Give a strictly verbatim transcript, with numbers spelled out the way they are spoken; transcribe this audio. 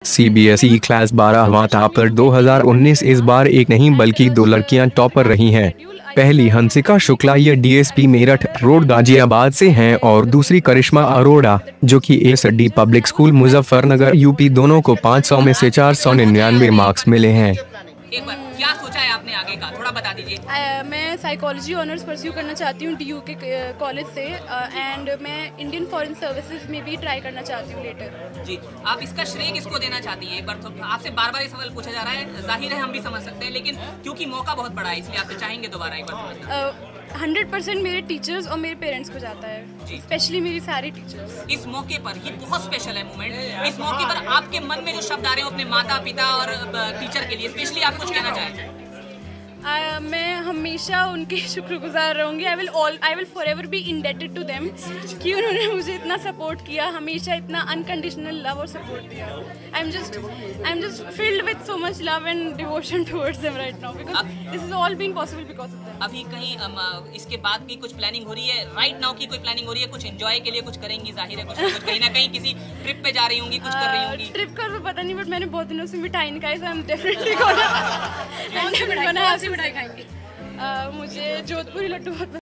CBSE class बारहवां topper दो हज़ार उन्नीस इस बार एक नहीं बल्कि दो लड़कियां टॉपर रही हैं। पहली हंसिका शुक्ला ये डीएसपी मेरठ रोड गाजियाबाद से हैं और दूसरी करिश्मा अरोड़ा जो कि SD public school Muzaffarnagar UP. दोनों को पाँच सौ में से चार सौ निन्यानवे मार्क्स मिले हैं। एक बार क्या सोचा है आपने आगे का, थोड़ा बता दीजिए। uh, मैं साइकोलॉजी ऑनर्स परस्यू करना चाहती हूँ डीयू के कॉलेज से एंड uh, मैं इंडियन फॉरेन सर्विसेज में भी ट्राई करना चाहती हूँ लेटर। जी, आप इसका श्रेय किसको देना चाहती हैं? एक बार तो आपसे बार बार ये सवाल पूछा जा रहा है, जाहिर है हम भी समझ सकते हैं, लेकिन क्योंकि मौका बहुत बड़ा है इसलिए आपसे चाहेंगे दोबारा एक बार समझना। हंड्रेड परसेंट मेरे टीचर्स और मेरे पेरेंट्स को जाता है, स्पेशली मेरी सारी टीचर्स। इस मौके पर ये बहुत स्पेशल है मोमेंट। इस मौके पर आपके मन में जो शब्द आ रहे हो अपने माता पिता और टीचर के लिए स्पेशली आप कुछ कहना चाहें? Uh, मैं हमेशा उनके शुक्रगुजार रहूँगी। I will all I will forever be indebted to them कि उन्होंने मुझे इतना सपोर्ट किया, हमेशा इतना अनकंडीशनल लव और सपोर्ट दिया। I am just I am just filled with so much love and devotion towards them right now because this is all been possible because of them. अभी कहीं um, इसके बाद की कुछ प्लानिंग हो रही है? राइट नाउ की कोई प्लानिंग हो रही है? कुछ एंजॉय के लिए कुछ करेंगी? जाहिर है कुछ ना कुछ कहीं ना कहीं किसी ट्रिप पे जा रही होंगी, कुछ कर रही होंगी। ट्रिप का तो पता नहीं, बट मैंने बहुत दिनों से मिठाई नहीं खाई, so I am definitely gonna. मिठाई खाएंगे? मुझे जोधपुरी लड्डू बहुत